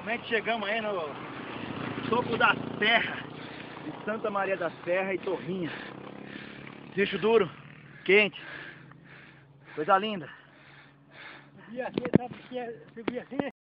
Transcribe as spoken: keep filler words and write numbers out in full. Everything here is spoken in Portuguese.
Finalmente chegamos aí no topo da serra de Santa Maria da Serra e Torrinha. Bicho duro, quente, coisa linda. Subir assim, sabe o que é? Subir assim,